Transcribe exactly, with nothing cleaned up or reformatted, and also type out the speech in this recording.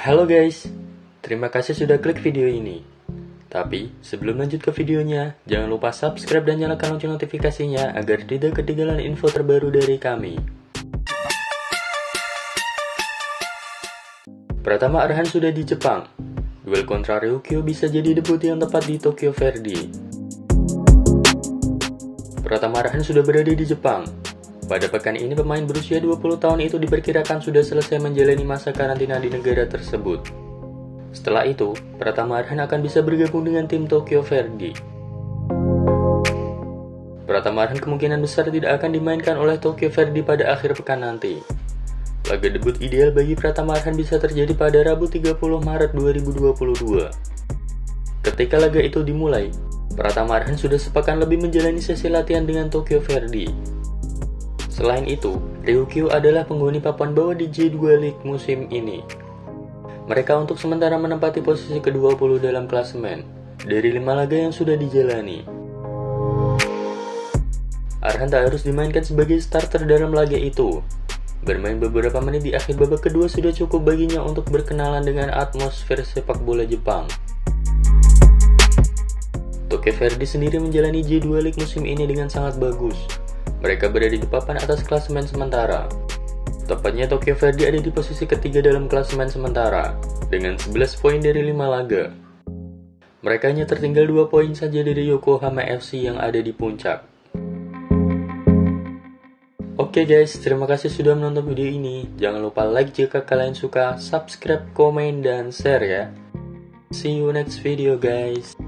Halo guys, terima kasih sudah klik video ini. Tapi sebelum lanjut ke videonya, jangan lupa subscribe dan nyalakan lonceng notifikasinya agar tidak ketinggalan info terbaru dari kami. Pratama Arhan sudah di Jepang. Duel kontra Ryukyu bisa jadi debut yang tepat di Tokyo Verde. Pratama Arhan sudah berada di Jepang. Pada pekan ini pemain berusia dua puluh tahun itu diperkirakan sudah selesai menjalani masa karantina di negara tersebut. Setelah itu, Pratama Arhan akan bisa bergabung dengan tim Tokyo Verde. Pratama Arhan kemungkinan besar tidak akan dimainkan oleh Tokyo Verde pada akhir pekan nanti. Laga debut ideal bagi Pratama Arhan bisa terjadi pada Rabu tiga puluh Maret dua ribu dua puluh dua. Ketika laga itu dimulai, Pratama Arhan sudah sepekan lebih menjalani sesi latihan dengan Tokyo Verde. Selain itu, Ryukyu adalah penghuni papan bawah di J dua League musim ini. Mereka untuk sementara menempati posisi ke dua puluh dalam klasemen dari lima laga yang sudah dijalani. Arhan tak harus dimainkan sebagai starter dalam laga itu. Bermain beberapa menit di akhir babak kedua sudah cukup baginya untuk berkenalan dengan atmosfer sepak bola Jepang. Tokyo Verde sendiri menjalani J dua League musim ini dengan sangat bagus. Mereka berada di papan atas klasemen sementara. Tepatnya Tokyo Verde ada di posisi ketiga dalam klasemen sementara, dengan sebelas poin dari lima laga. Mereka hanya tertinggal dua poin saja dari Yokohama F C yang ada di puncak. Oke guys, terima kasih sudah menonton video ini. Jangan lupa like jika kalian suka, subscribe, komen, dan share ya. See you next video guys.